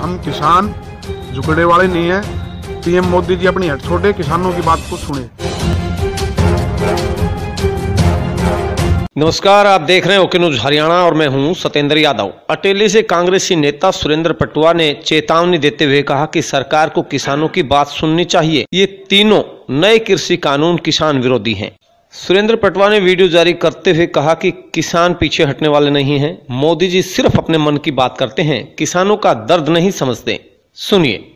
हम किसान झुकने वाले नहीं है। पीएम मोदी जी अपनी हट छोड़े, किसानों की बात को सुने। नमस्कार, आप देख रहे हैं ओके न्यूज हरियाणा और मैं हूं सतेंद्र यादव। अटेली से कांग्रेसी नेता सुरेंद्र पटवा ने चेतावनी देते हुए कहा कि सरकार को किसानों की बात सुननी चाहिए। ये तीनों नए कृषि कानून किसान विरोधी हैं। सुरेंद्र पटवा ने वीडियो जारी करते हुए कहा कि किसान पीछे हटने वाले नहीं हैं। मोदी जी सिर्फ अपने मन की बात करते हैं, किसानों का दर्द नहीं समझते। सुनिए।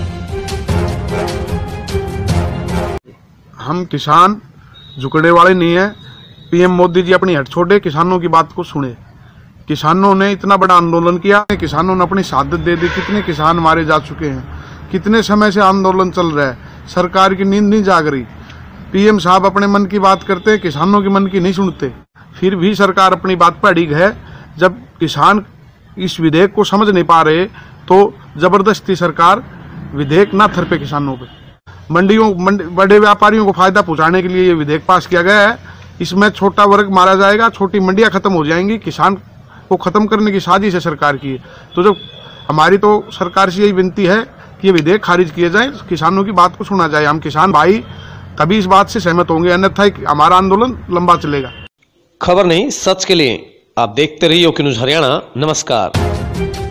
हम किसान झुकने वाले नहीं है। पीएम मोदी जी अपनी हट छोड़े, किसानों की बात को सुने। किसानों ने इतना बड़ा आंदोलन किया, किसानों ने अपनी शहादत दे दी। कितने किसान मारे जा चुके हैं, कितने समय से आंदोलन चल रहा है, सरकार की नींद नहीं जाग रही। पीएम साहब अपने मन की बात करते, किसानों की मन की नहीं सुनते। फिर भी सरकार अपनी बात पर अड़िग है। जब किसान इस विधेयक को समझ नहीं पा रहे तो जबरदस्ती सरकार विधेयक ना थरपे किसानों पे। बड़े व्यापारियों को फायदा पहुंचाने के लिए ये विधेयक पास किया गया है। इसमें छोटा वर्ग मारा जाएगा, छोटी मंडियां खत्म हो जाएंगी। किसान को खत्म करने की साजिश है सरकार की। तो जो हमारी तो सरकार से यही विनती है कि ये विधेयक खारिज किए जाए, किसानों की बात को सुना जाए। हम किसान भाई तभी इस बात से सहमत होंगे, अन्यथा हमारा आंदोलन लंबा चलेगा। खबर नहीं, सच के लिए आप देखते रहिए ओके न्यूज हरियाणा। नमस्कार।